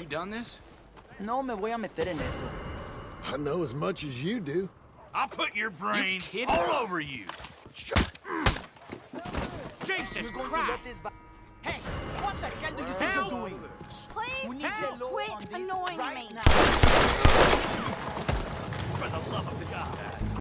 You done this? No me voy a meter en eso. I know as much as you do. I'll put your brains all over you. Jesus Christ! Hey, what the hell do you think you're doing? Please Help. quit annoying me. Right now. For the love of God.